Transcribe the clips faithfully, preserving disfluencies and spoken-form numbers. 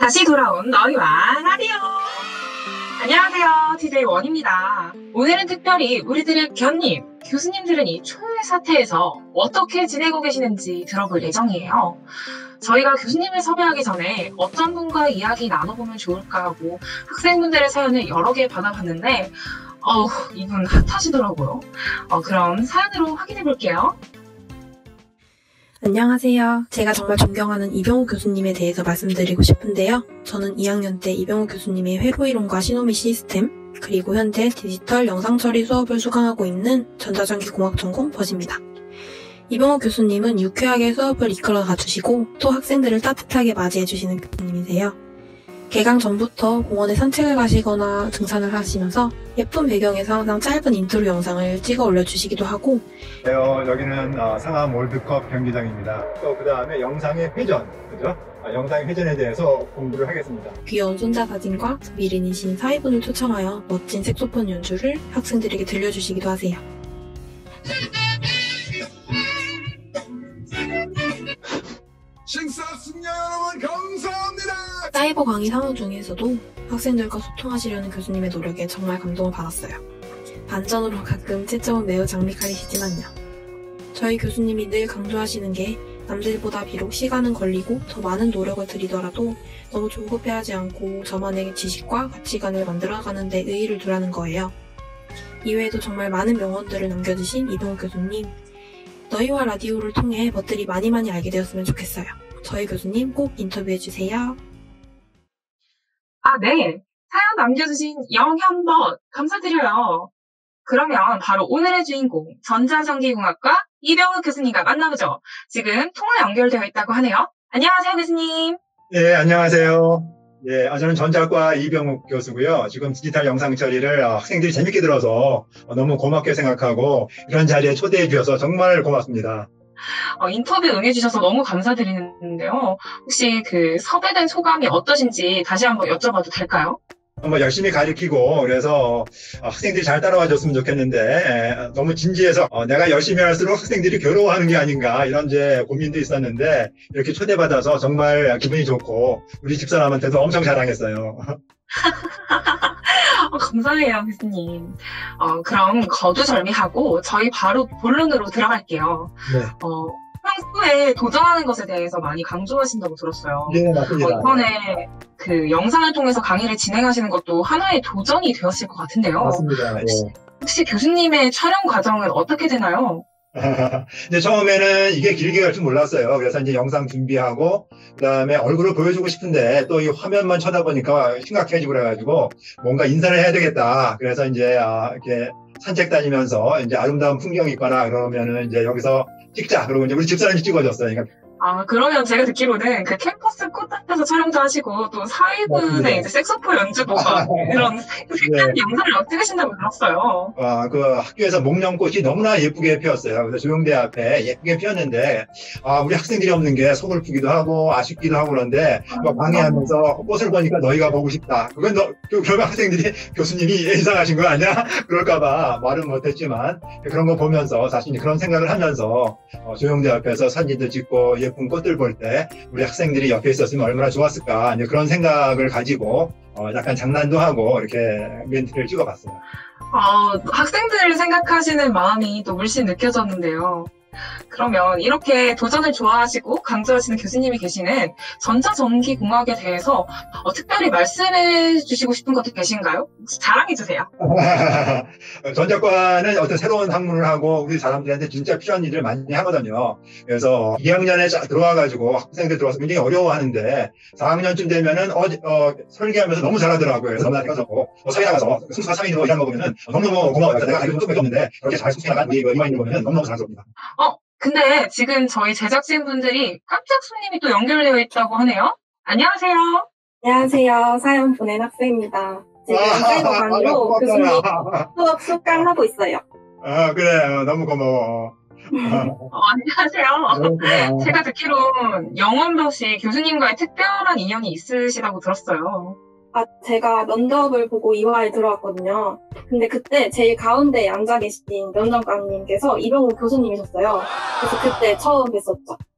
다시 돌아온 너희와 라디오. 안녕하세요, 디제이 원입니다. 오늘은 특별히 우리들의 견님, 교수님들은 이 초유의 사태에서 어떻게 지내고 계시는지 들어볼 예정이에요. 저희가 교수님을 섭외하기 전에 어떤 분과 이야기 나눠보면 좋을까 하고 학생분들의 사연을 여러 개 받아봤는데 어우, 이분 핫하시더라고요. 어, 그럼 사연으로 확인해볼게요. 안녕하세요. 제가 정말 존경하는 이병우 교수님에 대해서 말씀드리고 싶은데요. 저는 이 학년 때 이병우 교수님의 회로이론과 시노미 시스템, 그리고 현재 디지털 영상처리 수업을 수강하고 있는 전자전기공학 전공 버즈입니다. 이병우 교수님은 유쾌하게 수업을 이끌어 가주시고 또 학생들을 따뜻하게 맞이해주시는 교수님이세요. 개강 전부터 공원에 산책을 가시거나 등산을 하시면서 예쁜 배경에서 항상 짧은 인트로 영상을 찍어 올려주시기도 하고 네, 어, 여기는 어, 상암 월드컵 경기장입니다. 또 그 다음에 영상의 회전, 그죠? 아, 영상의 회전에 대해서 공부를 하겠습니다. 귀여운 손자 사진과 미린이신 사위분을 초청하여 멋진 색소폰 연주를 학생들에게 들려주시기도 하세요. 식사했습니다 여러분, 감사합니다. 사이버 강의 상황 중에서도 학생들과 소통하시려는 교수님의 노력에 정말 감동을 받았어요. 반전으로 가끔 채점은 매우 장미칼이시지만요. 저희 교수님이 늘 강조하시는 게 남들보다 비록 시간은 걸리고 더 많은 노력을 들이더라도 너무 조급해하지 않고 저만의 지식과 가치관을 만들어가는 데 의의를 두라는 거예요. 이외에도 정말 많은 명언들을 남겨주신 이병우 교수님, 너희와 라디오를 통해 것들이 많이 많이 알게 되었으면 좋겠어요. 저희 교수님 꼭 인터뷰해주세요. 아, 네. 사연 남겨주신 영현벗 감사드려요. 그러면 바로 오늘의 주인공 전자전기공학과 이병우 교수님과 만나보죠. 지금 통화 연결되어 있다고 하네요. 안녕하세요, 교수님. 네, 안녕하세요. 예, 아, 저는 전자과 이병욱 교수고요. 지금 디지털 영상 처리를 어, 학생들이 재밌게 들어서 어, 너무 고맙게 생각하고 이런 자리에 초대해 주셔서 정말 고맙습니다. 어, 인터뷰 응해주셔서 너무 감사드리는데요. 혹시 그 섭외된 소감이 어떠신지 다시 한번 여쭤봐도 될까요? 뭐 열심히 가르치고 그래서 학생들이 잘 따라와 줬으면 좋겠는데 너무 진지해서 내가 열심히 할수록 학생들이 괴로워하는 게 아닌가 이런 이제 고민도 있었는데 이렇게 초대받아서 정말 기분이 좋고 우리 집사람한테도 엄청 자랑했어요. 어, 감사해요, 교수님. 어, 그럼 거두절미하고 저희 바로 본론으로 들어갈게요. 네. 어, 평소에 도전하는 것에 대해서 많이 강조하신다고 들었어요. 네, 맞습니다. 어, 이번에 그 영상을 통해서 강의를 진행하시는 것도 하나의 도전이 되었을 것 같은데요. 맞습니다. 혹시, 예. 혹시 교수님의 촬영 과정은 어떻게 되나요? 이제 처음에는 이게 길게 갈 줄 몰랐어요. 그래서 이제 영상 준비하고, 그 다음에 얼굴을 보여주고 싶은데, 또 이 화면만 쳐다보니까 심각해지고 그래가지고, 뭔가 인사를 해야 되겠다. 그래서 이제, 아, 이렇게 산책 다니면서, 이제 아름다운 풍경이 있거나, 그러면은 이제 여기서 찍자. 그러고 이제 우리 집사람이 찍어줬어요. 그러니까 아, 그러면 제가 듣기로는 그 캠퍼스 코앞에서 촬영도 하시고, 또 사회분의 이제 색소폰 연주도 막 이런 색다른 네. 영상을 찍으신다고 들었어요. 아, 그 학교에서 목련꽃이 너무나 예쁘게 피었어요. 그래서 조용대 앞에 예쁘게 피었는데, 아, 우리 학생들이 없는 게 서글프기도 하고 아쉽기도 하고 그런데, 막 방해하면서 꽃을 보니까 너희가 보고 싶다. 그건 너, 그 결국 학생들이 교수님이 이상하신 거 아니야? 그럴까봐 말은 못했지만, 그런 거 보면서 사실 그런 생각을 하면서, 어, 조용대 앞에서 사진도 찍고 예쁜 꽃들 볼 때, 우리 학생들이 옆에 있었으면 얼마나 좋았을까. 이제 그런 생각을 가지고, 어, 약간 장난도 하고 이렇게 멘트를 찍어봤어요. 어, 학생들을 생각하시는 마음이 또 물씬 느껴졌는데요. 그러면 이렇게 도전을 좋아하시고 강조하시는 교수님이 계시는 전자전기공학에 대해서 어, 특별히 말씀해 주시고 싶은 것도 계신가요? 혹시 자랑해 주세요. 전자과는 어떤 새로운 학문을 하고 우리 사람들한테 진짜 필요한 일을 많이 하거든요. 그래서 이 학년에 들어와가지고 학생들 들어와서 굉장히 어려워하는데 사 학년쯤 되면은 어, 어, 설계하면서 너무 잘하더라고요. 그래서 너무나 껴졌고 뭐 사회 나가서 순수가 삼 인으로 일하는 거 보면은 너무너무 고마워요. 내가 알기로는 조금 없는데 그렇게 잘 숙제 나간 우리 이마 있는 거 보면은 너무너무 자랑스럽습니다. 어, 근데 지금 저희 제작진분들이 깜짝 손님이 또 연결되어 있다고 하네요. 안녕하세요. 안녕하세요. 사연 보낸 학생입니다. 지금 아, 사이버 강의로 아, 교수님 고맙다. 수업 수강하고 있어요. 아, 그래. 너무 고마워. 어, 안녕하세요. 제가 듣기론 영원도시 교수님과의 특별한 인연이 있으시다고 들었어요. 아, 제가 면접을 보고 이화에 들어왔거든요. 근데 그때 제일 가운데에 앉아 계신 면접관님께서 이병우 교수님이셨어요. 그래서 그때 처음 뵀었죠.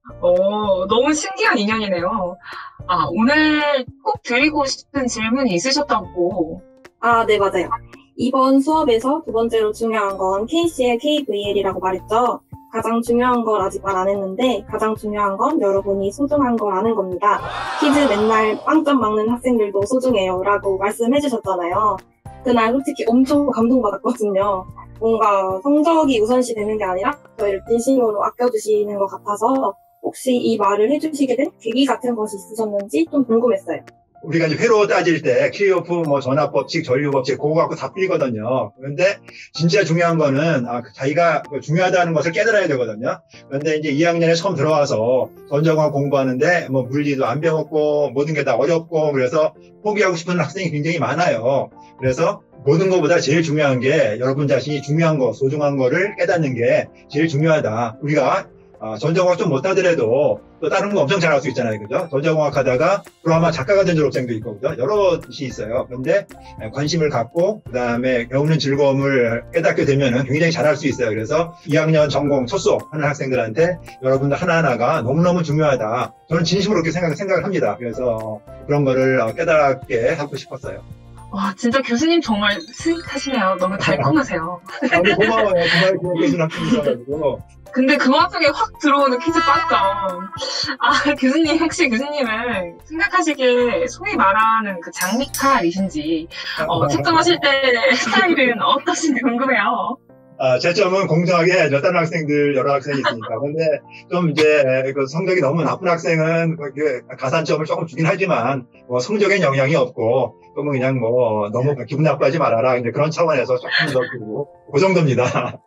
어, 너무 신기한 인연이네요. 아, 오늘 꼭 드리고 싶은 질문이 있으셨다고. 아, 네, 맞아요. 이번 수업에서 두 번째로 중요한 건 케이씨엘, 케이브이엘이라고 말했죠. 가장 중요한 걸 아직 말 안 했는데 가장 중요한 건 여러분이 소중한 걸 아는 겁니다. 퀴즈 맨날 빵점 막는 학생들도 소중해요 라고 말씀해 주셨잖아요. 그날 솔직히 엄청 감동받았거든요. 뭔가 성적이 우선시 되는 게 아니라 저희를 진심으로 아껴주시는 것 같아서 혹시 이 말을 해주시게 된 계기 같은 것이 있으셨는지 좀 궁금했어요. 우리가 이제 회로 따질 때 키리오프, 뭐 전압법칙, 전류법칙 그거 갖고 다 풀리거든요. 그런데 진짜 중요한 거는 아, 자기가 중요하다는 것을 깨달아야 되거든요. 그런데 이제 이 학년에 처음 들어와서 전자공학 공부하는데 뭐 물리도 안 배웠고 모든 게 다 어렵고 그래서 포기하고 싶은 학생이 굉장히 많아요. 그래서 모든 것보다 제일 중요한 게 여러분 자신이 중요한 거, 소중한 거를 깨닫는 게 제일 중요하다. 우리가 아, 전자공학 좀 못하더라도 또 다른 거 엄청 잘할 수 있잖아요. 그죠? 전자공학 하다가 드라마 작가가 된 졸업생도 있고, 그죠? 여럿이 있어요. 그런데 관심을 갖고, 그 다음에 배우는 즐거움을 깨닫게 되면은 굉장히 잘할 수 있어요. 그래서 이 학년 전공 첫 수업 하는 학생들한테 여러분들 하나하나가 너무너무 중요하다. 저는 진심으로 그렇게 생각, 생각을 합니다. 그래서 그런 거를 깨닫게 하고 싶었어요. 와, 진짜 교수님 정말 스윗하시네요. 너무 달콤하세요. 아, 고마워요. 정말 그렇게 해준 학생이 있어가지고. 근데 그 와중에 확 들어오는 퀴즈 빵점. 아, 교수님, 혹시 교수님을 생각하시기에 소위 말하는 그 장미칼이신지, 어, 채점하실 때 스타일은 어떠신지 궁금해요. 아, 제 점은 공정하게 저 다른 학생들 여러 학생이 있으니까. 근데 좀 이제 그 성적이 너무 나쁜 학생은 그 가산점을 조금 주긴 하지만 뭐 성적엔 영향이 없고 그러면 그냥 뭐 너무 기분 나빠하지 말아라. 이제 그런 차원에서 조금 더 주고 그 정도입니다.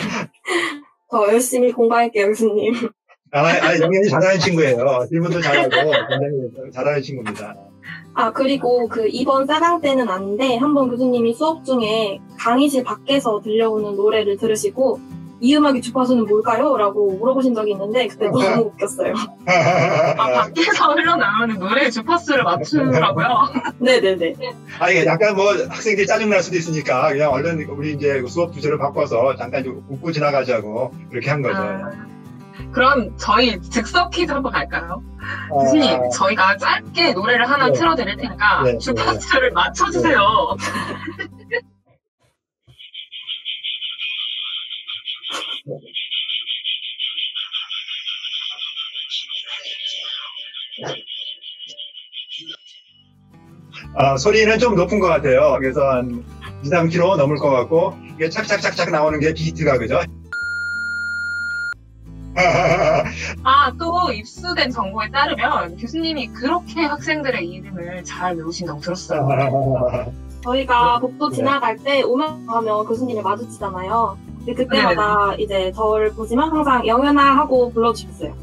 더 열심히 공부할게요, 교수님. 아, 아 영현이 잘하는 친구예요. 질문도 잘하고 굉장히 잘하는 친구입니다. 아, 그리고 그 이번 사강 때는 아닌데 한번 교수님이 수업 중에 강의실 밖에서 들려오는 노래를 들으시고 이 음악의 주파수는 뭘까요? 라고 물어보신 적이 있는데 그때 너무 웃겼어요. 아, 밖에서 흘러나오는 노래 주파수를 맞추라고요? 네네네. 아, 이게 약간 뭐 학생들이 짜증날 수도 있으니까 그냥 얼른 우리 이제 수업 주제를 바꿔서 잠깐 좀 웃고 지나가자고 그렇게 한 거죠. 아, 그럼 저희 즉석 퀴즈 한번 갈까요? 교수님, 아, 저희가 짧게 노래를 하나 네. 틀어드릴 테니까 네, 주파수를 네. 맞춰주세요. 아, 소리는 좀 높은 것 같아요. 그래서 한 이, 삼 킬로미터 넘을 것 같고 이게 착착착착 나오는 게 비트가 그죠? 아, 또 입수된 정보에 따르면 교수님이 그렇게 학생들의 이름을 잘 외우신다고 들었어요. 저희가 복도 네. 지나갈 때 오면 가면 교수님을 마주치잖아요. 근데 그때마다 네. 이제 저를 보시면 항상 영현아 하고 불러주셨어요.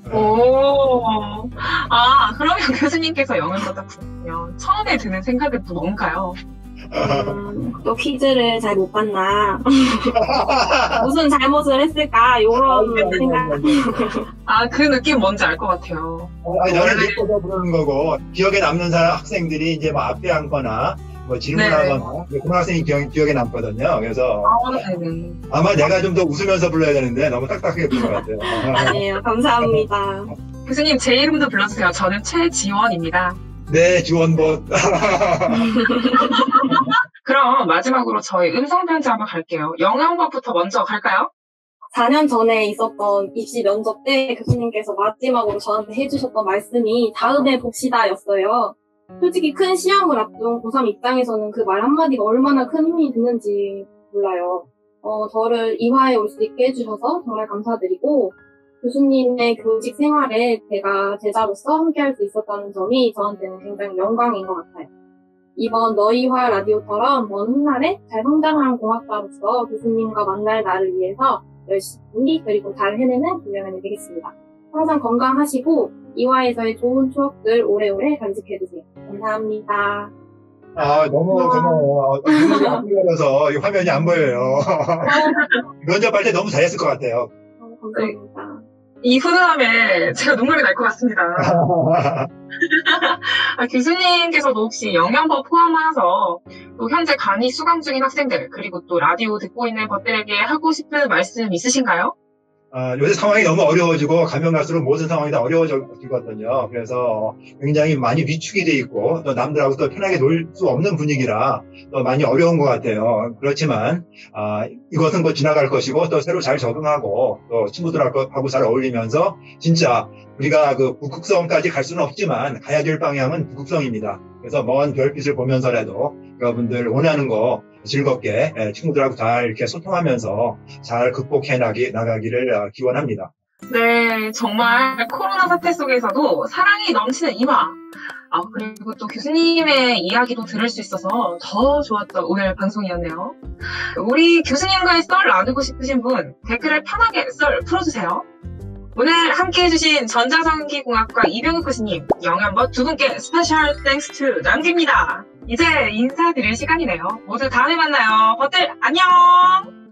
오, 아, 그러면 교수님께서 영현보다 부르면 처음에 드는 생각은 또 뭔가요? 음, 또 퀴즈를 잘 못 봤나? 무슨 잘못을 했을까? 요런 생각. 아, 그 느낌 뭔지 알 것 같아요. 아니, 너를 예뻐서 부르는 거고 기억에 남는 사람 학생들이 이제 뭐 앞에 앉거나 뭐 질문하거나 네. 그런 학생이 기억, 기억에 남거든요. 그래서 아, 네네. 아마 내가 좀 더 웃으면서 불러야 되는데 너무 딱딱하게 부른 것 같아요. 아니에요. 감사합니다. 교수님 제 이름도 불러주세요. 저는 최지원입니다. 네, 지원봇. 그럼 마지막으로 저희 음성 편지 한번 갈게요. 영양법부터 먼저 갈까요? 사 년 전에 있었던 입시 면접 때 교수님께서 마지막으로 저한테 해주셨던 말씀이 다음에 봅시다였어요. 솔직히 큰 시험을 앞둔 고삼 입장에서는 그 말 한마디가 얼마나 큰 힘이 됐는지 몰라요. 어, 저를 이화에 올 수 있게 해주셔서 정말 감사드리고 교수님의 교직 생활에 제가 제자로서 함께할 수 있었다는 점이 저한테는 굉장히 영광인 것 같아요. 이번 너희화 라디오처럼 먼 훗날에 잘 성장한 공학자로서 교수님과 만날 나를 위해서 열심히 그리고 잘 해내는 김영현이 되겠습니다. 항상 건강하시고 이화에서의 좋은 추억들 오래오래 간직해주세요. 감사합니다. 아, 너무 고마워요. 눈물이 안 흘러서 이 화면이 안 보여요. 면접할 때 너무 잘했을 것 같아요. 어, 감사합니다. 이 훈훈함에 제가 눈물이 날 것 같습니다. 아, 교수님께서도 혹시 영양법 포함해서 또 현재 강의 수강 중인 학생들 그리고 또 라디오 듣고 있는 것들에게 하고 싶은 말씀 있으신가요? 아, 요새 상황이 너무 어려워지고 가면 갈수록 모든 상황이 다 어려워지거든요. 그래서 굉장히 많이 위축이 돼 있고 또 남들하고 또 편하게 놀 수 없는 분위기라 또 많이 어려운 것 같아요. 그렇지만 아, 이것은 곧 지나갈 것이고 또 새로 잘 적응하고 또 친구들하고 잘 어울리면서 진짜 우리가 그 북극성까지 갈 수는 없지만 가야 될 방향은 북극성입니다. 그래서 먼 별빛을 보면서라도 여러분들 원하는 거 즐겁게 친구들하고 잘 이렇게 소통하면서 잘 극복해 나기, 나가기를 기원합니다. 네, 정말 코로나 사태 속에서도 사랑이 넘치는 이화. 아, 그리고 또 교수님의 이야기도 들을 수 있어서 더 좋았던 오늘 방송이었네요. 우리 교수님과의 썰 나누고 싶으신 분 댓글에 편하게 썰 풀어주세요. 오늘 함께 해주신 전자전기공학과 이병욱 교수님, 영양버 두 분께 스페셜 땡스 투 남깁니다. 이제 인사드릴 시간이네요. 모두 다음에 만나요. 버들 안녕!